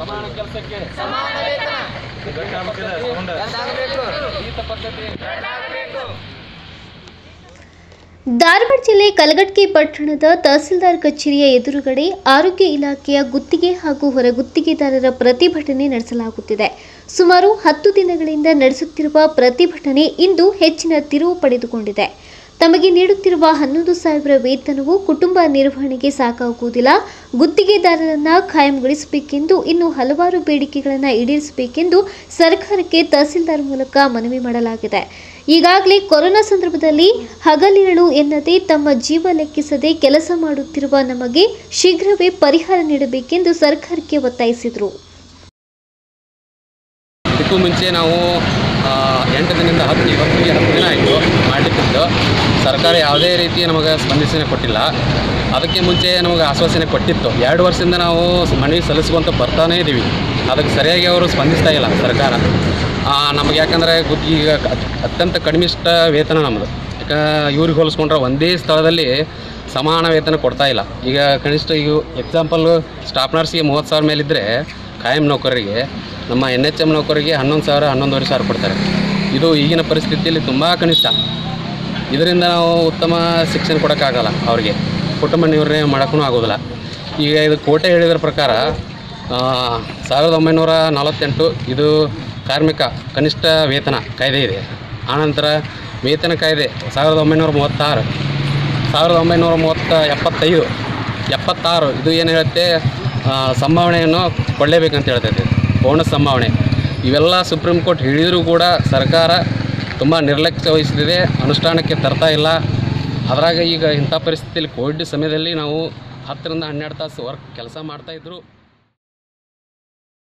ಸಮಾನ ಕೆಲಸಕ್ಕೆ ಸಮಾನ ವೇತನ ಧಾರವಾಡ ಜಿಲ್ಲೆ ಕಲಘಟಗಿ ಪಟ್ಟಣದ ತಹಸೀಲ್ದಾರ್ ಕಚೇರಿಯ ಎದುರುಗಡೆ ಆರೋಗ್ಯ ಇಲಾಖೆಯ ಗುತ್ತಿಗೆ ಹಾಗೂ ಹೊರಗುತ್ತಿಗೆದಾರರ ಪ್ರತಿಭಟನೆ ನಡೆಸಲಾಗುತ್ತಿದೆ. ಸುಮಾರು 10 ದಿನಗಳಿಂದ ನಡೆಸುತ್ತಿರುವ ಪ್ರತಿಭಟನೆ ಇಂದು ಹೆಚ್ಚಿನ ತಿರುವು ಪಡೆದುಕೊಂಡಿದೆ. ತಮಗೆ ನೀಡುತ್ತಿರುವ 11,000 ವೇತನವು ಕುಟುಂಬ ನಿರ್ವಹಣೆಗೆ ಸಾಕಾಗುವುದಿಲ್ಲ. ಗುತ್ತಿಗೆದಾರರನ್ನು ಖಾಯಂಗೊಳಿಸಬೇಕೆಂದು ಇನ್ನೂ ಹಲವಾರು ಬೇಡಿಕೆಗಳನ್ನು ಈಡೇರಿಸಬೇಕೆಂದು ಸರ್ಕಾರಕ್ಕೆ ತಹಸೀಲ್ದಾರ್ ಮೂಲಕ ಮನವಿ ಮಾಡಲಾಗಿದೆ. ಈಗಾಗಲೇ ಕೊರೋನಾ ಸಂದರ್ಭದಲ್ಲಿ ಹಗಲಿರುಳು ಎನ್ನದೇ ತಮ್ಮ ಜೀವ ಲೆಕ್ಕಿಸದೆ ಕೆಲಸ ಮಾಡುತ್ತಿರುವ ನಮಗೆ ಶೀಘ್ರವೇ ಪರಿಹಾರ ನೀಡಬೇಕೆಂದು ಸರ್ಕಾರಕ್ಕೆ ಒತ್ತಾಯಿಸಿದರು. ಇದಕ್ಕೂ ಮುಂಚೆ ನಾವು 8 ದಿನದಿಂದ 10 ದಿನ ಆಯಿತು ಮಾಡಲಿಕ್ಕಿದ್ದು. ಸರ್ಕಾರ ಯಾವುದೇ ರೀತಿ ನಮಗೆ ಸ್ಪಂದಿಸನೆ ಕೊಟ್ಟಿಲ್ಲ. ಅದಕ್ಕೆ ಮುಂಚೆ ನಮಗೆ ಆಶ್ವಾಸನೆ ಕೊಟ್ಟಿತ್ತು. 2 ವರ್ಷದಿಂದ ನಾವು ಮನವಿ ಸಲ್ಲಿಸ್ಕೊಂತ ಬರ್ತಾನೇ ಇದ್ದೀವಿ. ಅದಕ್ಕೆ ಸರಿಯಾಗಿ ಅವರು ಸ್ಪಂದಿಸ್ತಾ ಇಲ್ಲ ಸರ್ಕಾರ. ನಮಗೆ ಯಾಕಂದರೆ ಈಗ ಅತ್ಯಂತ ಕನಿಷ್ಠ ವೇತನ ನಮ್ಮದು. ಇವ್ರಿಗೆ ಹೋಲಿಸ್ಕೊಂಡ್ರೆ ಒಂದೇ ಸ್ಥಳದಲ್ಲಿ ಸಮಾನ ವೇತನ ಕೊಡ್ತಾ ಇಲ್ಲ. ಈಗ ಕನಿಷ್ಠ ಈಗ ಎಕ್ಸಾಂಪಲ್ಲು ಸ್ಟಾಫ್ ನರ್ಸಿಗೆ 30,000 ಮೇಲಿದ್ದರೆ ಖಾಯಂ ನೌಕರರಿಗೆ ನಮ್ಮ NHM ನೌಕರಿಗೆ 11,000 11,500 ಕೊಡ್ತಾರೆ. ಇದು ಈಗಿನ ಪರಿಸ್ಥಿತಿಯಲ್ಲಿ ತುಂಬ ಕನಿಷ್ಠ. ಇದರಿಂದ ನಾವು ಉತ್ತಮ ಶಿಕ್ಷಣ ಕೊಡೋಕ್ಕಾಗಲ್ಲ. ಅವ್ರಿಗೆ ಕುಟುಂಬ ನಿರ್ವಹಣೆ ಮಾಡೋಕ್ಕೂ ಆಗೋದಿಲ್ಲ. ಈಗ ಇದು ಕೋಟೆ ಹೇಳಿದ್ರ ಪ್ರಕಾರ 1948 ಇದು ಕಾರ್ಮಿಕ ಕನಿಷ್ಠ ವೇತನ ಕಾಯ್ದೆ ಇದೆ. ಆನಂತರ ವೇತನ ಕಾಯ್ದೆ 1936, 1975 ಇದು ಏನು ಹೇಳುತ್ತೆ, ಸಂಭಾವನೆಯನ್ನು ಕೊಳ್ಳೇಬೇಕಂತ ಹೇಳ್ತೈತೆ, ಬೋನಸ್ ಸಂಭಾವನೆ. ಇವೆಲ್ಲ ಸುಪ್ರೀಂ ಕೋರ್ಟ್ ಹೇಳಿದರೂ ಕೂಡ ಸರ್ಕಾರ ತುಂಬ ನಿರ್ಲಕ್ಷ್ಯ ವಹಿಸ್ತಿದೆ, ಅನುಷ್ಠಾನಕ್ಕೆ ತರ್ತಾ ಇಲ್ಲ. ಅದರಾಗ ಈಗ ಇಂಥ ಪರಿಸ್ಥಿತಿಯಲ್ಲಿ ಕೋವಿಡ್ ಸಮಯದಲ್ಲಿ ನಾವು 10 ರಿಂದ 12 ತಾಸು ಕೆಲಸ ಮಾಡ್ತಾಯಿದ್ರು.